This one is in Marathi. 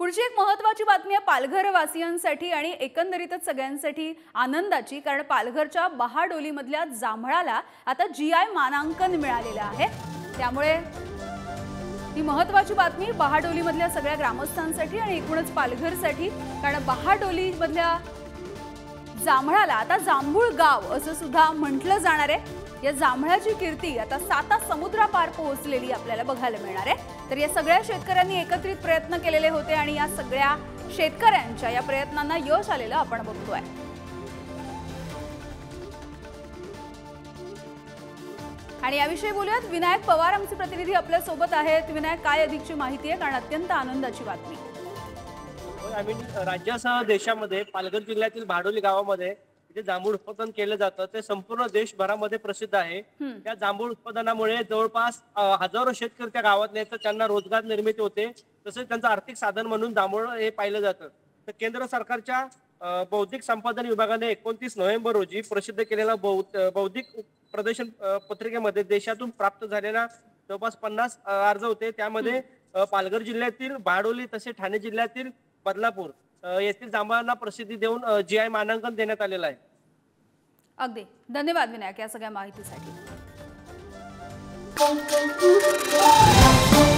पुढची एक महत्त्वाची बातमी आहे पालघर वासियांसाठी आणि एकंदरीतच सगळ्यांसाठी आनंदाची, कारण पालघरच्या बहाडोलीमधल्या जांभळाला आता जीआय मानांकन मिळालेलं आहे। त्यामुळे ही महत्त्वाची बातमी बहाडोलीमधल्या सगळ्या ग्रामस्थांसाठी आणि एकूणच पालघरसाठी, कारण बहाडोलीमधल्या जांभळाला आता जांभूळ गाव असं सुद्धा म्हटलं जाणार आहे। या जांभळाची कीर्ती आता 7 समुद्रापार पोहोचलेली आपल्याला बघायला मिळणार आहे। तर या सगळ्या शेतकऱ्यांनी एकत्रित प्रयत्न केलेले होते आणि या सगळ्या शेतकऱ्यांच्या या प्रयत्नांना यश आलेलं आपण बघतोय। आणि याविषयी बोलूयात, विनायक पवार आमचे प्रतिनिधी आपल्या सोबत आहेत। विनायक, काय अधिकची माहिती आहे, कारण अत्यंत आनंदाची बातमी। राज्यासह देशामध्ये पालघर जिल्ह्यातील भाडोली गावामध्ये जे जांभूळ उत्पादन केलं जातं ते संपूर्ण देशभरामध्ये प्रसिद्ध आहे। त्या जांभूळ उत्पादनामुळे जवळपास हजारो शेतकरी त्या गावातले आहेत, त्यांना रोजगार निर्मिती होते, तसेच त्यांचं आर्थिक साधन म्हणून जांभूळ हे पाहिलं जातं। तर केंद्र सरकारच्या बौद्धिक संपदा विभागाने 29 नोव्हेंबर रोजी प्रसिद्ध केलेल्या बौद्धिक प्रदर्शन पत्रिकेमध्ये देशातून प्राप्त झालेल्या जवळपास 50 अर्ज होते। त्यामध्ये पालघर जिल्ह्यातील भाडोली तसेच ठाणे जिल्ह्यातील बदलापूर येथील जांभळांना प्रसिद्धी देऊन जीआय मानांकन देण्यात आलेलं आहे। अगदी धन्यवाद विनायक या सगळ्या माहितीसाठी।